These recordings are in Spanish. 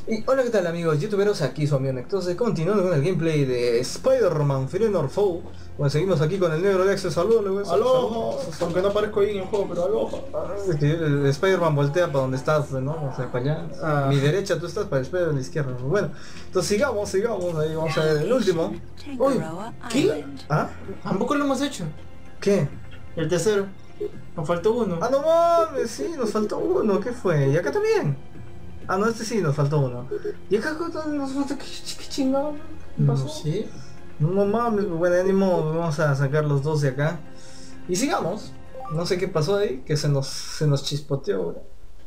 Y hola, ¿qué tal amigos youtuberos? Aquí su amigo Nectose, continuando con el gameplay de Spider-Man Fear or Foe. Bueno, seguimos aquí con el negro Alexis, saludos, güey. Aloha, aunque no aparezco ahí en el juego, pero aloha. Es que el Spider-Man voltea para donde estás, ¿no? O sea, para allá. Ah. Mi derecha, tú estás para el Spider-Man a la izquierda. Bueno, entonces sigamos, ahí vamos a ver el último. Uy, ¿qué? ¿Ah? Tampoco lo hemos hecho. ¿Qué? El tercero. Nos faltó uno. Ah, no mames, sí, nos faltó uno, ¿qué fue? Y acá también. Ah, no, este sí, nos faltó uno. ¿Y acá nos falta qué chingado? ¿Qué pasó? No sé. No mames, bueno, ánimo, vamos a sacar los dos de acá. Y sigamos. No sé qué pasó ahí, que se nos chispoteó, güey.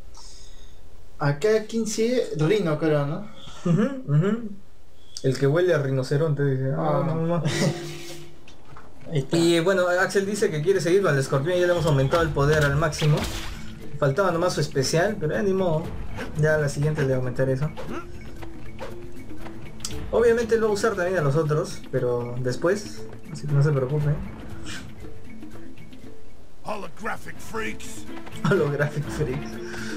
Acá 15 Rino, creo, ¿no? El que huele a rinoceronte, dice. Ah, no, no. Ahí está. Y bueno, Axel dice que quiere seguir con el escorpión, ya le hemos aumentado el poder al máximo. Faltaba nomás su especial, pero ánimo. Ya a la siguiente le aumentaré eso. Obviamente él va a usar también a los otros, pero después, así que no se preocupe. Holographic freaks. Holographic Freaks.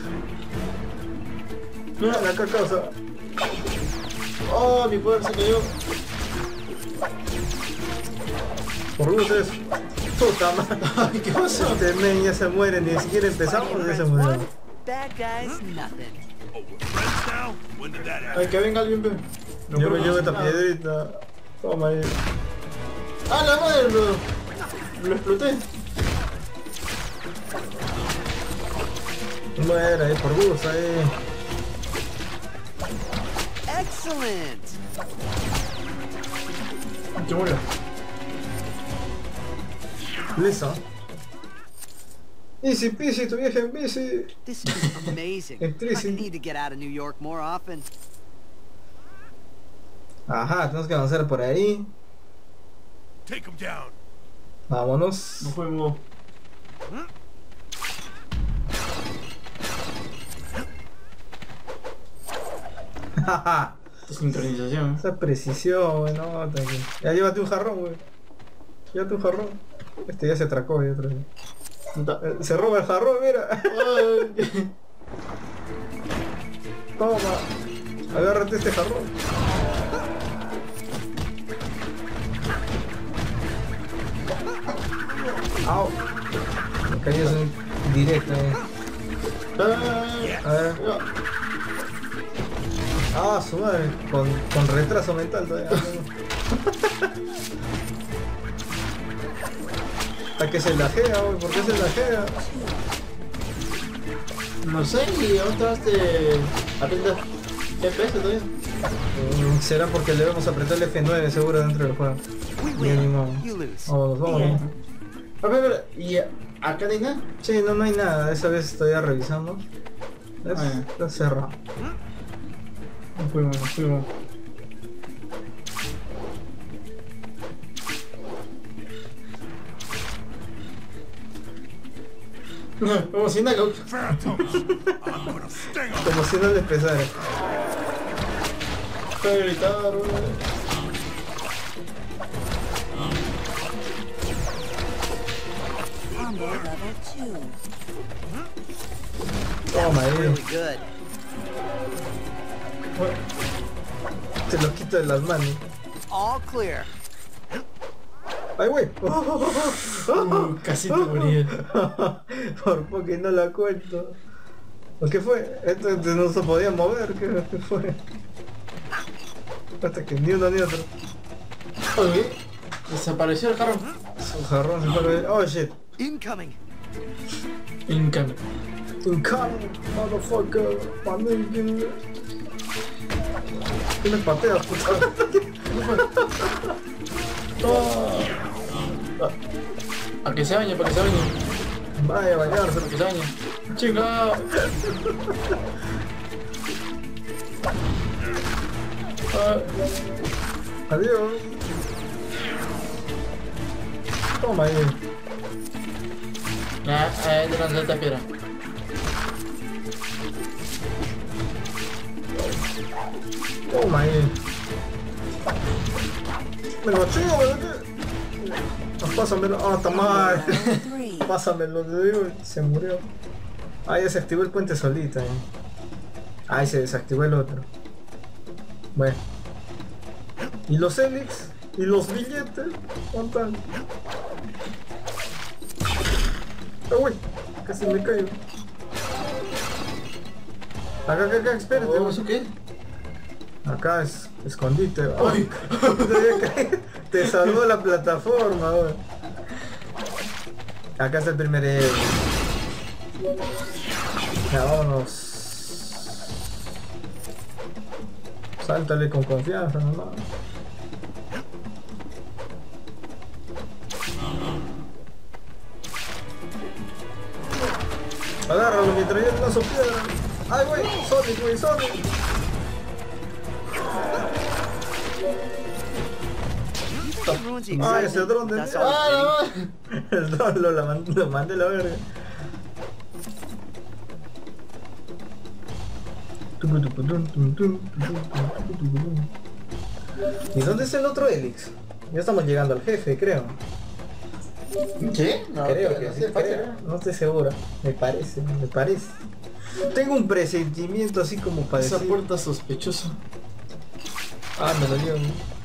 Mira la cacosa. Oh, mi poder se cayó. Por luces. Puta madre. Ay, ¿qué pasó? Este men ya se muere, ni siquiera empezamos, ya se murió. Bad guys, nothing. Oh, we're friends now? When did that Ay, happen? que venga alguien, ve. No Yo creo me que llevo no esta hace nada. piedrita. Toma ahí. Ah, la madre, lo exploté. Muere ahí por gusto ahí. Excellent. Que murió. Listo. Easy peasy, tu viaje en bici. This is amazing. I Electricity. need to get out of New York more often. Ajá, tenemos que avanzar por ahí. Take him down. Vámonos. No fuimos. Jaja. Esta sincronización. Esa precisión, güey, no, tranquilo. Ya llévate un jarrón, güey. Llévate un jarrón. Este ya se atracó, ya otra vez. Se roba el jarrón, mira. Ay, Toma. Agárrate este jarrón. Au. Me cayó en directo, A ver. Ah, su madre. Con retraso mental todavía. ¿A qué se lajea, güey? ¿Por qué se lajea? no sé, y otra vez te aprieta FPS todavía. Será porque le vamos a apretar el F9 seguro dentro del juego. We Bien win. animado. You lose. Vámonos, vámonos. A ver, ¿y acá no hay nada? Sí, no hay nada, esa vez estoy ya revisando. ¿Ves? Ah, ya. Está cerrado. No fuimos, no fuimos. Como si nada, coach. Phantom. I'm gonna sting him. Como si no le pesara. Puede gritar, güey. Combo level 2. Toma ahí. Really good. Te lo quito de las manos. All clear. ¡Ay, güey! Casi te morí. Por poco y no la cuento. ¿O qué fue? Esto no se podía mover, ¿qué fue? Hasta que ni uno ni otro. Oye, desapareció el jarrón. Su jarrón se fue. Oh shit. Incoming. Incano. Incoming, motherfucker, my. ¿Qué me pateas, puta? Para que se bañe, para que se bañe. Vaya a bañarse. Para que se bañe. Chica. Adiós. Toma ahí. De lanzar esta piedra. Toma ahí. Me lo chingo, me lo chingo. Pásamelo. Ah, está mal. Round 3. Pásamelo, te digo. Se murió. Ah, ya se activó el puente solita. Ah, y se desactivó el otro. Bueno. ¿Y los Helix? ¿Y los billetes? ¿Dónde están? ¡Ah, uy! Casi me caigo. Acá, espérate. Oh, ¿eso qué? Acá es escondite. ¡Ay! Te salvó la plataforma, güey. Acá está el primer héroe. Ya, vámonos. Sáltale con confianza, nomás. Agárralo mientras yo te lanzo piedra. ¡Ay, güey! ¡Sonic, güey! ¡Sonic! Ruins the Ah, excitement. ese dron de That's mierda. all, Jenny. El dron lo mandé a la verga. ¿Y dónde es el otro Helix? Ya estamos llegando al jefe, creo. ¿Qué? No, Creo que no sí, sé, fácil. creo. No estoy seguro. Me parece. Tengo un presentimiento así como para Esa decir... puerta sospechosa. Ah, me lo dio.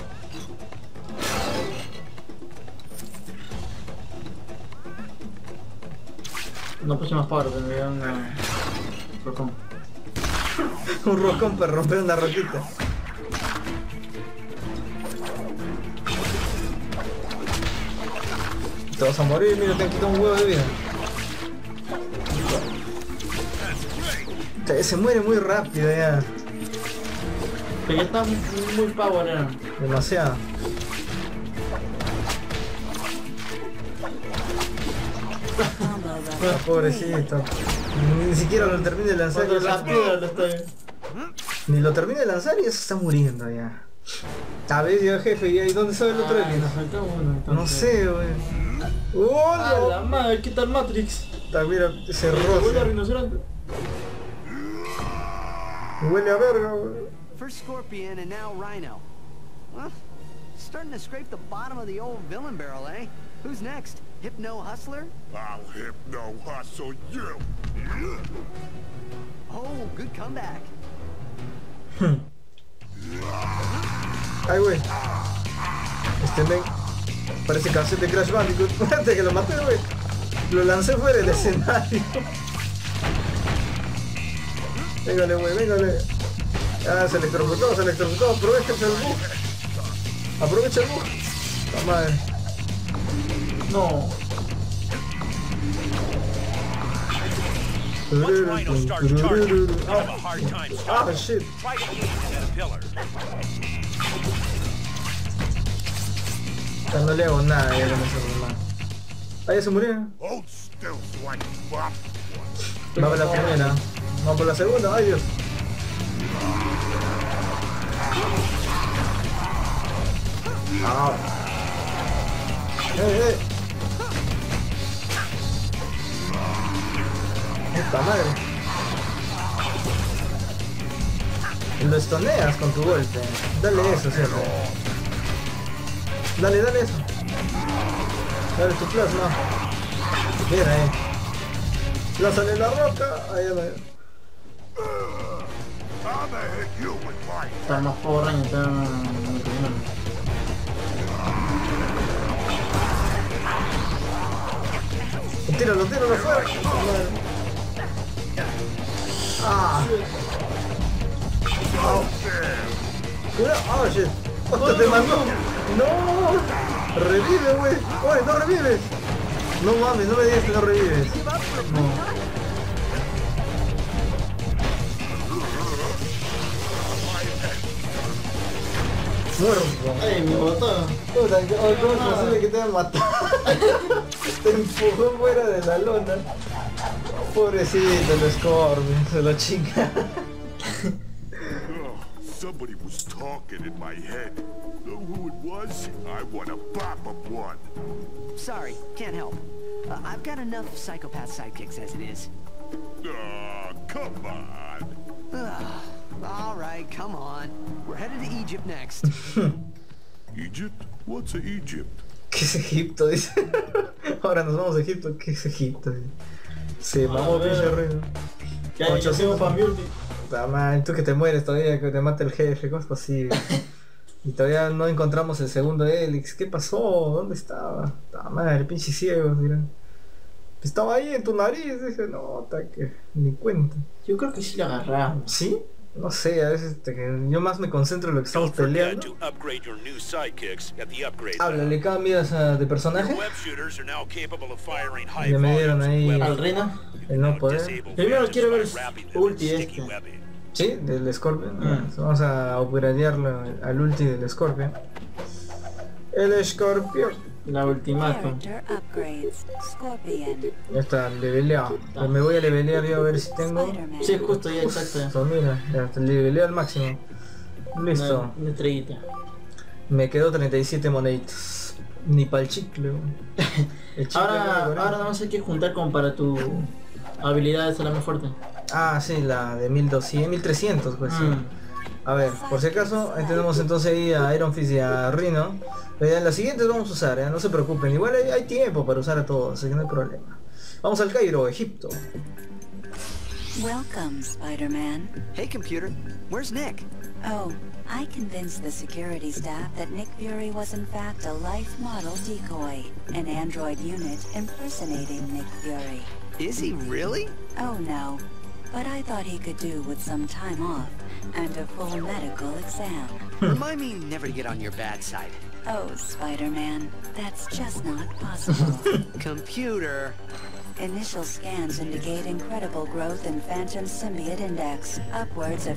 No puse más power, me dio una... Rocón. Un rocón para romper una roquita. Te vas a morir, mira, te han quitado un huevo de vida. Se muere muy rápido ya. Pero ya está muy power, era. Demasiado. Ah, pobrecito. Ni siquiera lo termine de lanzar. Cuando ya las piedras lo estoy... Ni lo termine de lanzar y ya se está muriendo ya. A ver, ya jefe, ¿y dónde sabe el otro Helix? nos falta uno, entonces. No sé, wey. ¡Oh, ¡Ah, no! la madre! ¿Qué tal Matrix? Está, mira, ese Huele a roce. rinoceronte. Huele a verga, wey. First Scorpion and now Rhino. Well, starting to scrape the bottom of the old villain barrel, eh? Who's next? Hypno Hustler? I'll hypno hustle you. Oh, good comeback. Ay, güey. Este men parece canción de Crash Bandicoot. Fíjate que lo maté, güey. Lo lancé fuera del escenario. Véngale, güey, véngale. Ah, se electrocutó. Aprovecha el bug. Aprovecha el bug. La madre. No. Once Rhino starts charging, you have a hard time Ah, stopping. shit. Try to aim at a pillar. Ya no le hago nada, ya con ese normal. Ah, ya se murió. Hold still so I can bop one. Va por la primera. Vamos por la segunda. Ay, Dios. Ah. Puta madre. Lo estoneas con tu golpe. Dale eso, ¿cierto? Dale eso. Dale tu plasma. Bien ahí. Lázale la roca. Ahí ya la... I'ma hit you with my Está más power rango, está... Tíralo fuera. Ah. Mira, ah, shit. Hostia, te mandó. No. Revive, güey. Oye, no revives. No mames, no me digas que no revives. No. Muerto. ¡Ay, me botó! Puta, ¿cómo es posible que te hayan matado? Te empujó fuera de la lona. Pobrecito el Scorpion, se lo chinga. Oh, somebody was talking in my head. Know who it was? I wanna pop him one. Sorry, can't help. I've got enough psychopath sidekicks as it is. Ah, come on. All right, come on. We're headed to Egypt next. Egypt? What's a Egypt? ¿Qué es Egipto? Dice. Ahora nos vamos a Egipto. ¿Qué es Egipto? Se mamó pinche reino. Ya, ya tengo para Multi. Puta madre, tú que te mueres todavía, que te mata el jefe, ¿cómo es posible? Y todavía no encontramos el segundo Helix. ¿Qué pasó? ¿Dónde estaba? Puta madre, pinche ciego, miren. Estaba ahí en tu nariz, dije, no, que ni cuenta. Yo creo que sí lo agarramos. ¿Sí? No sé, a veces yo más me concentro en lo que estamos peleando. Háblale, cambias de personaje. Ya me dieron ahí Al Reno. el no poder. Primero quiero ver ulti este. Sí, del Scorpion. Vamos a upgradearlo al ulti del Scorpion. El Scorpion. La ultimatum. Character upgrades. Scorpion. Ya está, leveleado. Pues me voy a levelear yo a ver si tengo. Spider-Man. Sí, justo ya, exacto. Eso, mira, ya leveleo al máximo. Listo. Una estrellita. Me quedó 37 moneditas. Ni pa'l chicle. El chicle Ahora no sé qué juntar como para tu habilidad de la más fuerte. Ah, sí, la de 1200, 1300, pues sí. A ver, por si acaso, ahí tenemos entonces ahí a Iron Fist y a Rhino. En las siguientes vamos a usar, no se preocupen. Igual hay tiempo para usar a todos, así que no hay problema. Vamos al Cairo, Egipto. Welcome, Spider-Man. Hey, computer. Where's Nick? Oh, I convinced the security staff that Nick Fury was in fact a life model decoy, an android unit impersonating Nick Fury. Is he really? Oh no, but I thought he could do with some time off and a full medical exam. Remind me never to get on your bad side. Oh, Spider-Man, that's just not possible. Computer. Initial scans indicate incredible growth in Phantom Symbiote Index, upwards of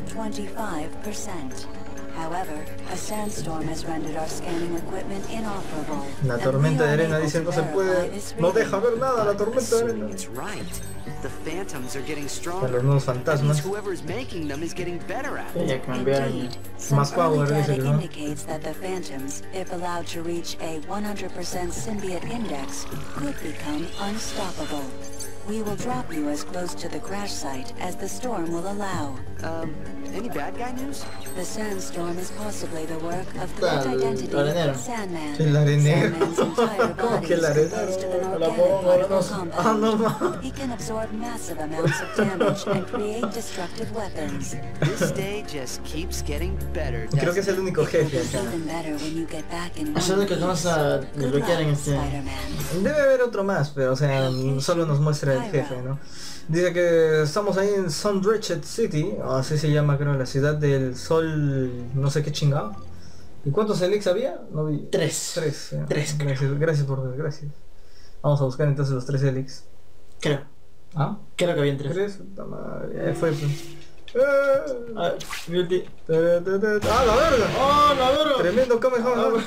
25%. However, a sandstorm has rendered our scanning equipment inoperable. La and tormenta we de aren't arena able dice to no se verify puede, this no reading. deja ver nada la tormenta de arena. It's right. The phantoms are getting A stronger. los nuevos That means fantasmas. whoever's making them is getting better at it. Ya cambiaron. Indeed, some Más power, early dice data que no. indicates that the Phantoms, if allowed to reach a 100% symbiote index, could become unstoppable. We will drop you as close to the crash site as the storm will allow. Any bad guy news? The sandstorm is possibly the work of Claro, threat identity arenero. Sandman. El arenero. Sandman's entire ¿Cómo body que el is composed of an arenero? La organic pongo, particle no. Ah, no compound. más. He can absorb massive amounts of damage and create destructive weapons. This day just keeps getting better. Creo que es el único It will jefe be acá. even better when you get back in Es lo one único que vamos piece. a Good desbloquear en luck, este. Spider-Man. Debe haber otro más, pero o sea, solo nos muestra el jefe, ¿no? Dice que estamos ahí en Sunridge City, o así se llama creo, la ciudad del sol, no sé qué chingado. ¿Y cuántos Helix había? No vi. Tres. Tres. Ya. Tres, Gracias por ver, gracias. Vamos a buscar entonces los 3 Helix. Creo. ¿Ah? Creo que habían tres. ¿Tres? Puta madre, ya fue. Pues. Ah, mi ulti. ¡Ah, la verga! ¡Oh, la verga! Tremendo Kamehameha.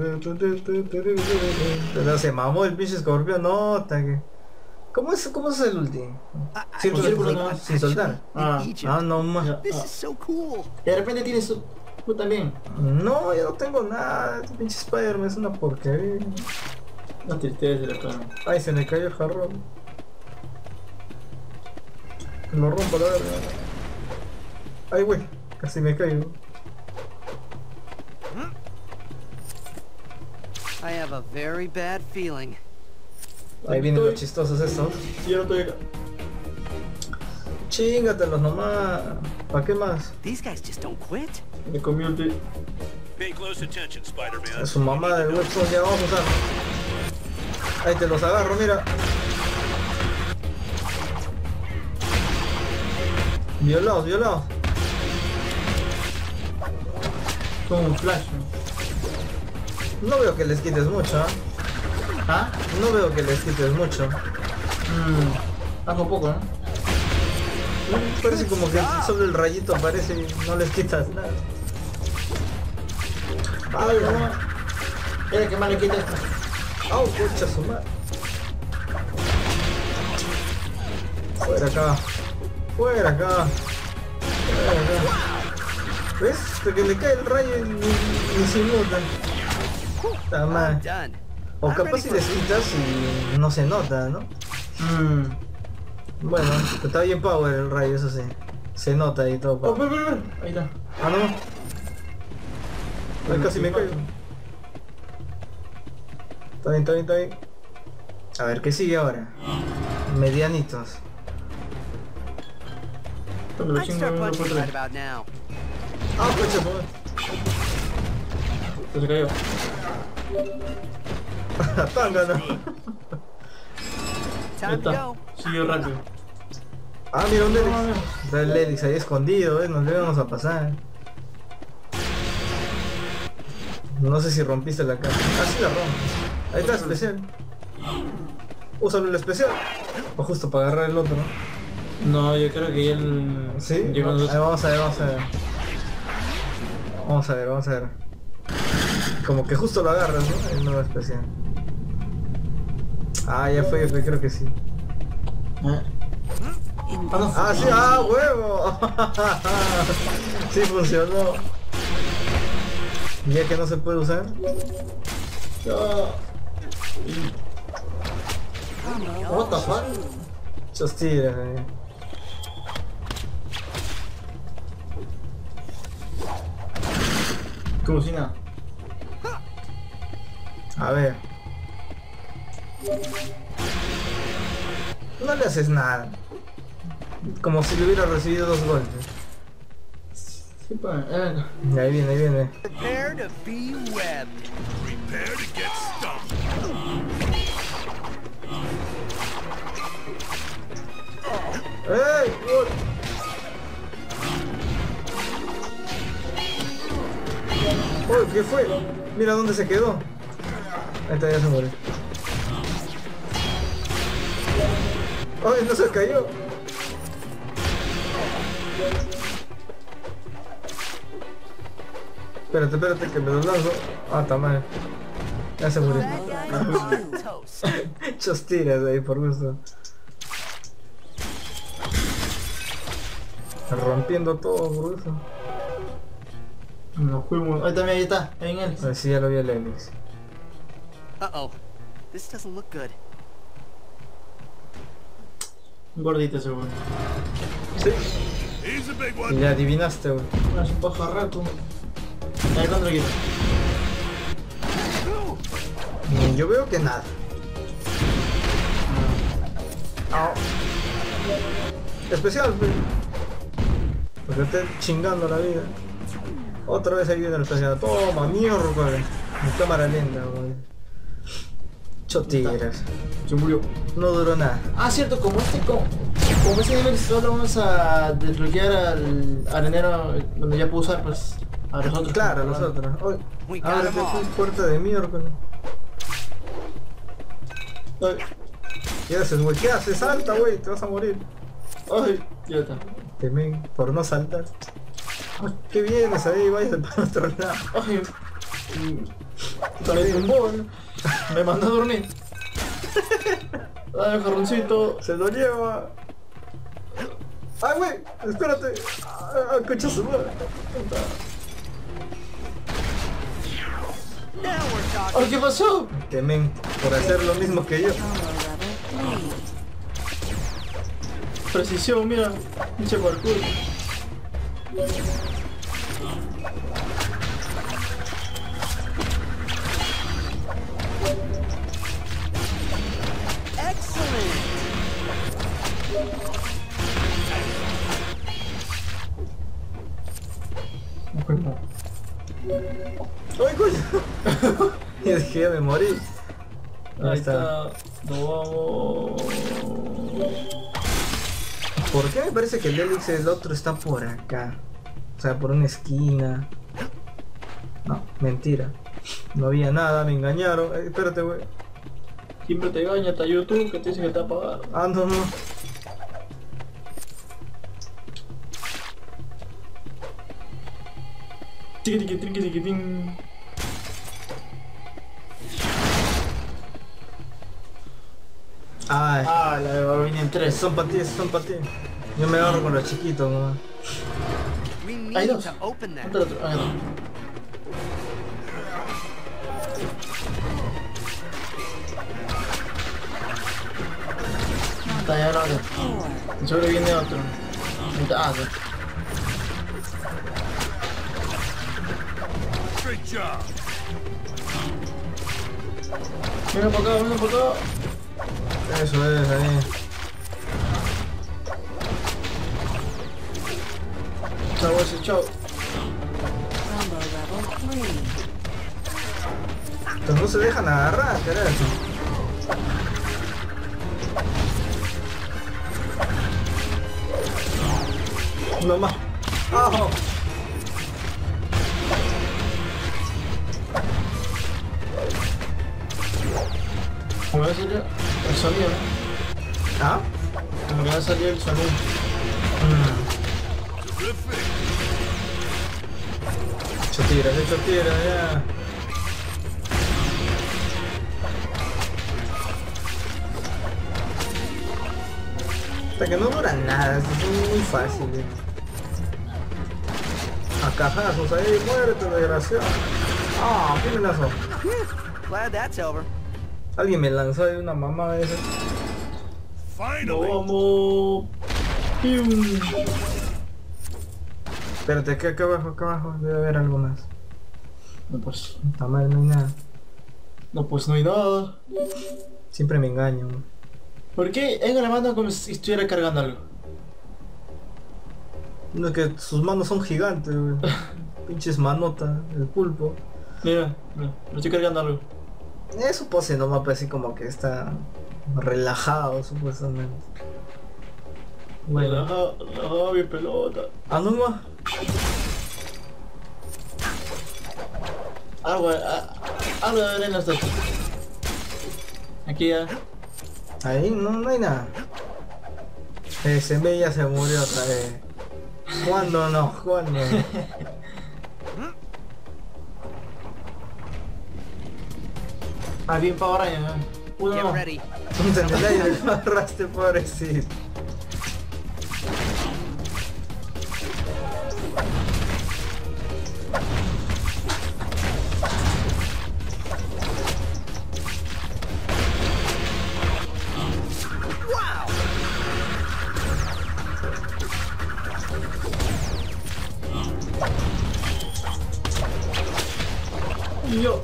Pero se mamó el pinche escorpión, no, que. ¿Cómo es el ulti? círculo nomás. Sin soltar. Ah, Ah, no más. Ya. This is so cool. Y de repente tienes tú también. No, yo no tengo nada. Este pinche Spider-Man es una porquería. No tristeza, la cara. Ay, se me cayó el jarrón. Lo rompo la verga. Ay, güey, casi me caigo. I have a very bad feeling. Ahí vienen los chistosos estos. Yo no estoy acá. Chingatelos nomás. ¿Para qué más? These guys just don't quit. Me comí ulti. Pay close attention, Spider-Man. Es su mamá del webstone, ya vamos a usar. Ahí te los agarro, mira. Violados, violados. Como un flash. No veo que les quites mucho, ¿ah? ¿Ah? No veo que les quites mucho. Bajo poco, ¿no? Parece como que solo el rayito aparece y no les quitas nada. Ay, no. Era que más le quita esto. ¡Au, concha su madre! Fuera acá. Fuera acá. Fuera acá. ¿Ves? Hasta que le cae el rayo y ni se nota. Está I'm mal. done. O I'm capaz ready si for les quitas y no se nota, ¿no? Bueno, está bien power el rayo, eso sí. Se nota ahí todo Oh, power. ve. Ahí está. Ah, no. Ay, casi me caigo. Está bien, está bien, está bien. A ver, ¿qué sigue ahora? Medianitos. Cuando lo I'd chingo start uno por punching right tres. about now. Ah, coche, joder. Se cayó. Tanga, ¿no? Ahí Time to está. go. Siguió rápido. Ah, mira un No, Lelix. Está el Lelix ahí escondido, nos le vamos a pasar. No sé si rompiste la caja. Ah, sí la rompes. Ahí está, especial. Úsalo el especial. O justo para agarrar el otro, ¿no? No, yo creo que él... Sí, llegó a ahí los... vamos a ver, vamos a ver. Vamos a ver, vamos a ver. Como que justo lo agarras, ¿no? El nuevo especial. Ah, ya fue, creo que sí. Ah, sí, ah, huevo. Sí funcionó. Ya que no se puede usar. What the fuck? Muchos tiras, Como si nada. A ver. No le haces nada. Como si le hubiera recibido 2 golpes. Sí, pues, Ahí viene, ahí viene. Prepare to be webbed. Prepare to get stung. ¡Ey! ¡Uy! ¡Uy! ¿Qué fue? Mira dónde se quedó. Ahí está, ya se murió. ¡Ay, no se cayó! Espérate, espérate que me lo lanzo. Ah, está mal. Ya se murió. That guy is toast. Muchos tiras ahí por gusto. Rompiendo todo por gusto. nos fuimos. Ahí también, ahí está, ahí en él. A ver si ya lo vi el Elix. Uh-oh. This doesn't look good. Un gordito seguro. Sí. Here's a big Y one. le adivinaste, güey. Es un pajarraco. Ahí cuando lo quito. Yo veo que nada. Especial, güey. Porque esté chingando la vida. Otra vez ahí viene el especial. Toma, mierda, güey. Mi cámara lenta, güey. Chotiras. Se murió. No duró nada. Ah, cierto, como ese nivel solo vamos a desbloquear al arenero donde ya puedo usar, pues a los otros. Claro, los otros. Uy, We got ábrete him tu all. puerta de miércoles. Ay, ¿Qué haces, güey? ¿Qué haces? Salta, güey. Te vas a morir. ay, ya está. Temen por no saltar. Ay, ¿qué vienes ahí? Vayas para otro lado. Ay, me tumbó, ¿no? Me mandó a dormir. Ay, jarroncito. Se lo lleva. Ay, güey. Espérate. Ah, coche su madre. Now we're talking. Ay, ¿qué pasó? Temen por hacer lo mismo que yo. Combo level 3. Precisión, mira. Pinche parkour. Excellent. ¡Ay, coño! Y dije, ya me morí. Ahí está. Nos vamos. ¿Por qué me parece que el Elix el otro está por acá? O sea, por una esquina. No, mentira. No había nada, me engañaron. Espérate, güey. Siempre te engaña hasta YouTube que te dice que está apagado. Ah, no, no. Tiquitín. Ay, Ah, la de Barbini en 3. son para ti, son para ti. Yo me agarro con los chiquitos, ¿no? We Hay need dos. to open that. ¿Dónde el otro? Ah, no. Está ya no. Seguro viene otro. Ah, sí. Great job. Venga por acá, venga por acá. Eso es, ahí. Chao, bolsa, chao. Combo level 3. Entonces no se dejan agarrar, carajo. No más. ¡Ajo! Me va a salir el sonido, ¿no? ¿Ah? Me va a salir el sonido. Hecho tira, ya. Hasta que no duran nada, son muy fáciles. A cajazos ahí, muérete, desgraciado. Ah, ¿quién me lanzó? Glad that's over. Alguien me lanzó de una mamá esa. Finally! Vamos. ¡Pium! Espérate, que acá abajo debe haber algo más. No pues. Está mal, no hay nada. No pues no hay nada. Siempre me engaño. ¿Por qué en la mano como si estuviera cargando algo? No, que sus manos son gigantes, güey. Pinches manotas, el pulpo. Mira, me estoy cargando algo. Eso pose nomás parece como que está relajado, supuestamente. Bueno. Relajado mi pelota. ¿Ah, no más? Algo de arena está aquí. Aquí ya. Ahí no hay nada. Ese me ya se murió otra vez. ¿Cuándo no? ¿Cuándo? Ah, bien para araña, ¿eh? Uno Get no. ready. Un centenario me agarraste, pobrecito. Y yo.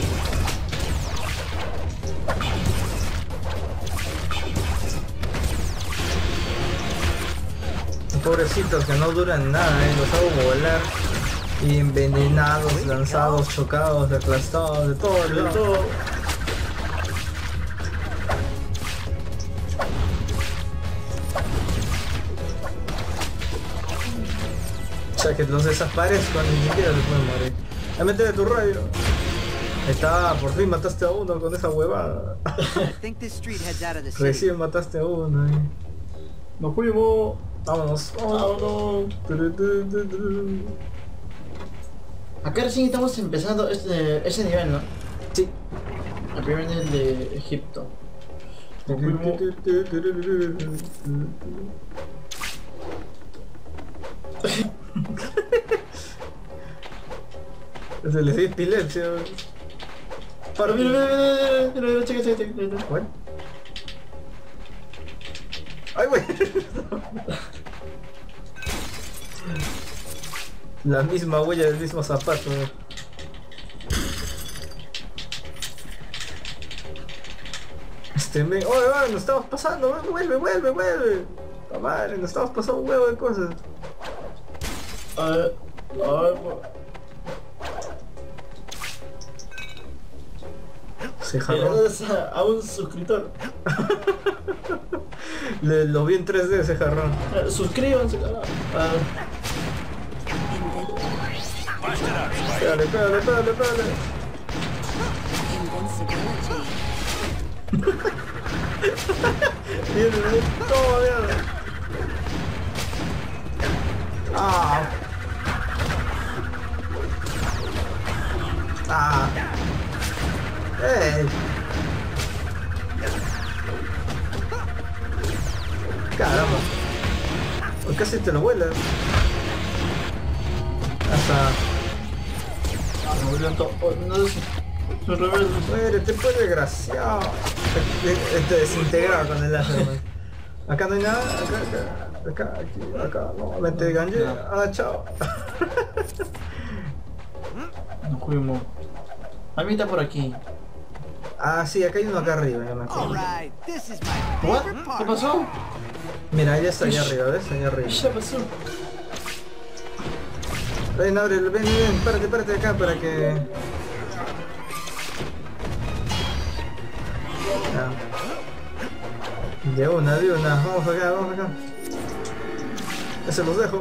Pobrecitos que no duran nada, los hago volar. Y envenenados, lanzados, chocados, aplastados, de todo, De ¿no? todo. O sea que los desaparezco, ni siquiera se pueden morir. Ya métele tu rayo. Ahí está, por fin mataste a uno con esa huevada. I think this street heads out of the city. Recién mataste a uno, Nos fuimos. Vámonos. Vámonos. Acá recién estamos empezando ese nivel, ¿no? Sí. El primer nivel de Egipto. Nos fuimos. Se les dio epilepsia. Para, mira, checa. Bueno. Ay, güey. La misma huella del mismo zapato. Oye, nos estamos pasando, vuelve. La madre, nos estamos pasando un huevo de cosas. A ver, Se jaló. a un suscriptor. Lo vi en 3D ese jarrón. Suscríbanse, carajo. Pégale. Invincibility. Viene, toma, mierda. ¡Ey! Caramba. Pues casi te lo vuelas. Hasta... Me volvieron todo. No sé. Me rebelde. Muérete, pues desgraciado. Te desintegrado con el láser, man. Acá no hay nada, acá, no, vente ganje. Chao. Nos fuimos. A mí está por aquí. Sí, acá hay uno acá arriba, ya me acuerdo. Alright, this is my ¿What? favorite ¿Qué part. pasó? Mira, ya está allá arriba, ¿ves? Allá arriba. ¿Qué pasó? Ven, abre, ven, párate acá para que... Ya. De una, vamos acá. Ese los dejo.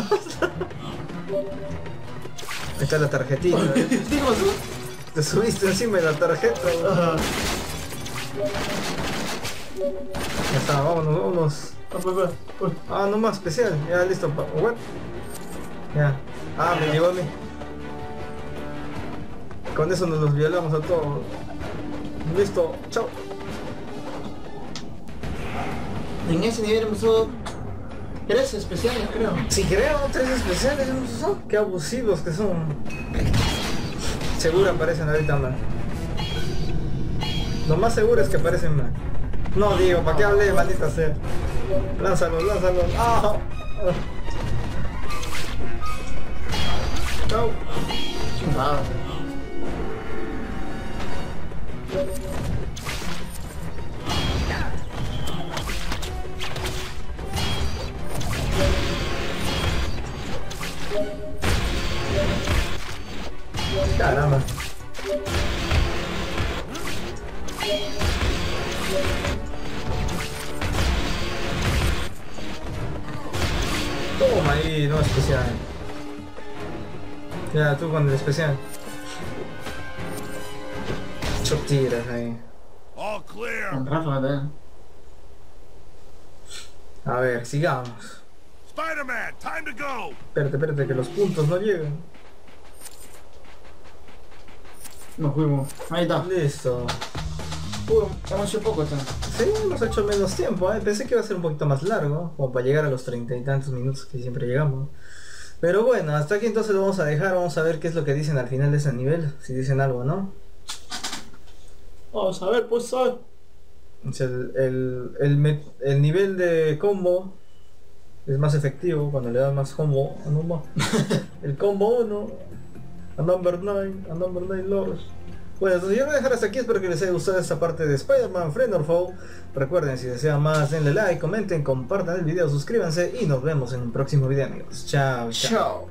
Ahí está la tarjetita. ¿Qué pasó? Te subiste encima de la tarjeta. Ajá. Ya está, vámonos. Ah, no más especial. Ya listo. What? Ya. Ah, me llegó a mí. Con eso nos los violamos a todos. Listo, chao. En ese nivel hemos usado 3 especiales, creo. Si creo, 3 especiales hemos usado. Qué abusivos que son. Seguro aparecen ahorita mal. Lo más seguro es que aparecen mal. No digo, ¿para qué hablé, maldita sea? Lánzalos. ¡Ah! Chao. Chingado. Caramba. Toma ahí, no especial. Ya, tú con el especial. Tiras ahí. All clear. Con ráfaga también. A ver, sigamos. Spider-Man, time to go. Espérate, que los puntos no llegan. Nos fuimos. Ahí está. Listo. Hemos hecho poco, está. Sí, hemos hecho menos tiempo, Pensé que iba a ser un poquito más largo, como para llegar a los 30 y tantos minutos que siempre llegamos. Pero bueno, hasta aquí entonces lo vamos a dejar, vamos a ver qué es lo que dicen al final de ese nivel, si dicen algo, ¿no? Vamos a ver, pues, ¿sabes? El nivel de combo es más efectivo cuando le das más combo a uno. El combo 1, a number 9 lords. Bueno, entonces yo voy a dejar hasta aquí, espero que les haya gustado esta parte de Spider-Man Friend or Foe. Recuerden, si desean más, denle like, comenten, compartan el video, suscríbanse y nos vemos en un próximo video, amigos. Chao. Chao.